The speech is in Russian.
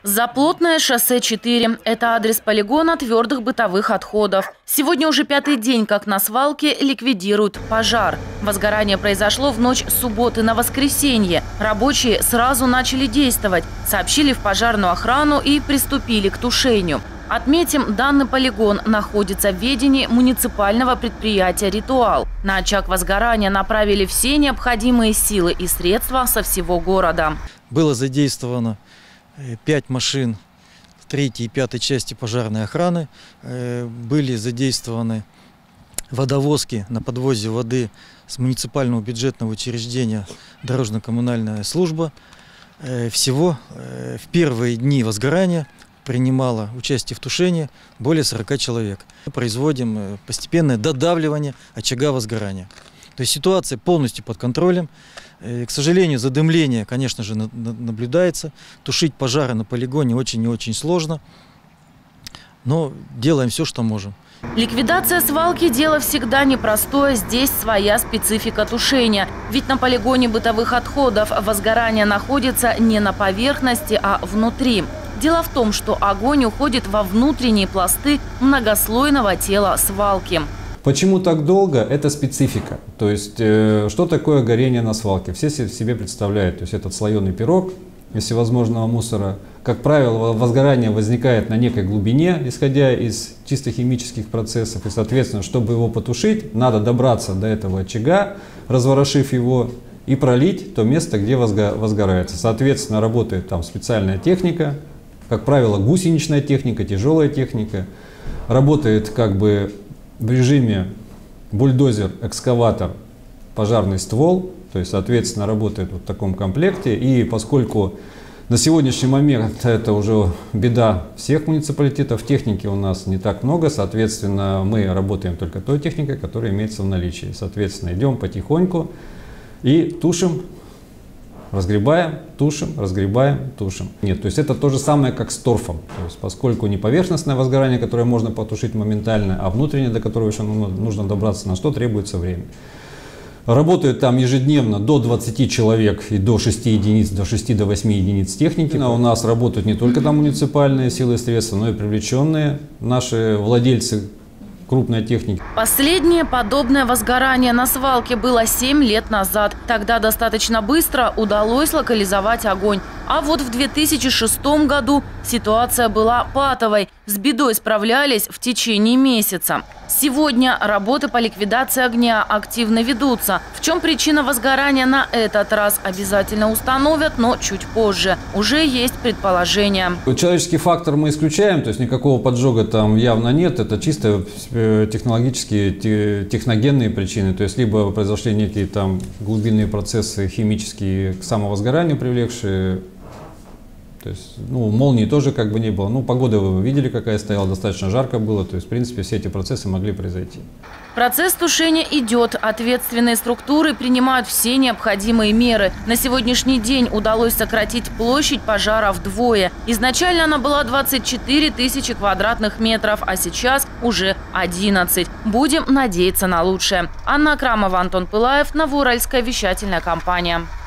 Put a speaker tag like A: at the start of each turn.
A: Заплотное шоссе 4 – это адрес полигона твердых бытовых отходов. Сегодня уже 5-й день, как на свалке ликвидируют пожар. Возгорание произошло в ночь с субботы на воскресенье. Рабочие сразу начали действовать, сообщили в пожарную охрану и приступили к тушению. Отметим, данный полигон находится в ведении муниципального предприятия «Ритуал». На очаг возгорания направили все необходимые силы и средства со всего города.
B: Было задействовано 5 машин 3-й и 5-й части пожарной охраны. Были задействованы водовозки на подвозе воды с муниципального бюджетного учреждения «Дорожно-коммунальная служба». Всего в первые дни возгорания принимало участие в тушении более 40 человек. Мы производим постепенное додавливание очага возгорания. То есть ситуация полностью под контролем. К сожалению, задымление, конечно же, наблюдается. Тушить пожары на полигоне очень и очень сложно. Но делаем все, что можем.
A: Ликвидация свалки – дело всегда непростое. Здесь своя специфика тушения. Ведь на полигоне бытовых отходов возгорание находится не на поверхности, а внутри. Дело в том, что огонь уходит во внутренние пласты многослойного тела свалки.
C: Почему так долго? Это специфика. То есть, что такое горение на свалке? Все себе представляют. То есть, этот слоеный пирог из всевозможного мусора. Как правило, возгорание возникает на некой глубине, исходя из чисто химических процессов. И, соответственно, чтобы его потушить, надо добраться до этого очага, разворошив его, и пролить то место, где возгорается. Соответственно, работает там специальная техника, как правило, гусеничная техника, тяжелая техника. Работает как бы в режиме бульдозер, экскаватор, пожарный ствол. То есть, соответственно, работает вот в таком комплекте. И поскольку на сегодняшний момент это уже беда всех муниципалитетов, техники у нас не так много, соответственно, мы работаем только той техникой, которая имеется в наличии. Соответственно, идем потихоньку и тушим, разгребаем, тушим, разгребаем, тушим. Нет, то есть это то же самое, как с торфом. То есть, поскольку не поверхностное возгорание, которое можно потушить моментально, а внутреннее, до которого еще нужно добраться, на что требуется время. Работают там ежедневно до 20 человек и до 6 единиц, до 8 единиц техники. У нас работают не только там муниципальные силы и средства, но и привлеченные наши владельцы крупной техники.
A: Последнее подобное возгорание на свалке было 7 лет назад. Тогда достаточно быстро удалось локализовать огонь. А вот в 2006 году ситуация была патовой. С бедой справлялись в течение месяца. Сегодня работы по ликвидации огня активно ведутся. В чем причина возгорания на этот раз, обязательно установят, но чуть позже. Уже есть предположения.
C: Человеческий фактор мы исключаем, то есть никакого поджога там явно нет. Это чисто технологические, техногенные причины. То есть либо произошли некие там глубинные процессы химические к самовозгоранию привлекшие. То есть, молнии тоже как бы не было. Погода вы видели, какая стояла, достаточно жарко было. То есть, в принципе, все эти процессы могли произойти.
A: Процесс тушения идет. Ответственные структуры принимают все необходимые меры. На сегодняшний день удалось сократить площадь пожара вдвое. Изначально она была 24 тысячи квадратных метров, а сейчас уже 11. Будем надеяться на лучшее. Анна Акрамова, Антон Пылаев, Новоуральская вещательная компания.